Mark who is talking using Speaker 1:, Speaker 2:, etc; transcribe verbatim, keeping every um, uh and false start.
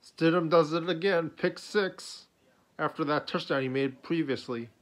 Speaker 1: Stidham does it again, pick six, after that touchdown he made previously.